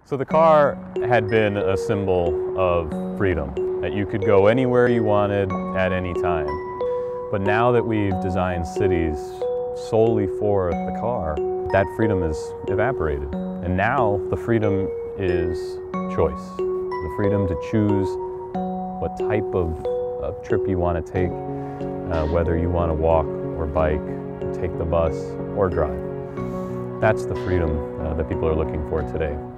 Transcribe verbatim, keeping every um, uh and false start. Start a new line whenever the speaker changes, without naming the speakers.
So the car had been a symbol of freedom, that you could go anywhere you wanted at any time. But now that we've designed cities solely for the car, that freedom has evaporated. And now the freedom is choice. The freedom to choose what type of, of trip you want to take, uh, whether you want to walk or bike, take the bus or drive. That's the freedom uh, that people are looking for today.